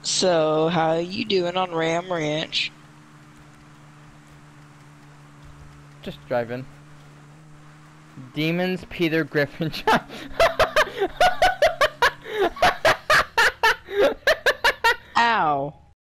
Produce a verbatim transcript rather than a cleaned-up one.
So, how you doing on Ram Ranch? Just driving. Demons, Peter Griffin, John.